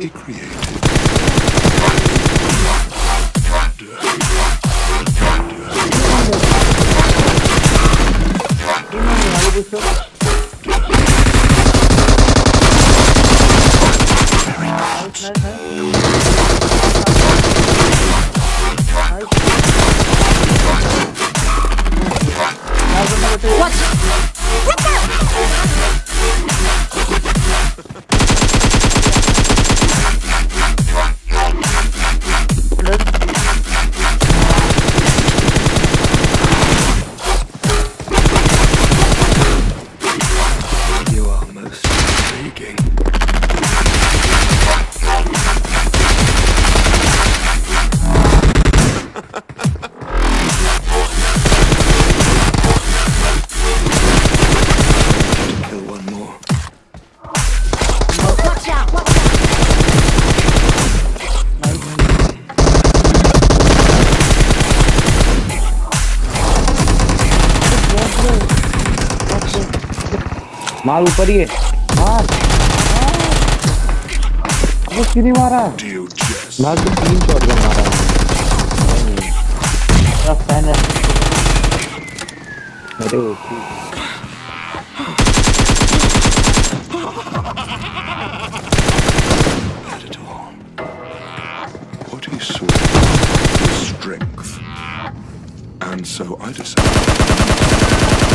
he created. You are most intriguing. Kill one more. Watch out! Watch out! मार ऊपर ही है मार वो क्यों नहीं मारा मार तो 3 शॉट गन मारा मेरा फैन है अरे What he saw was strength, and so I decided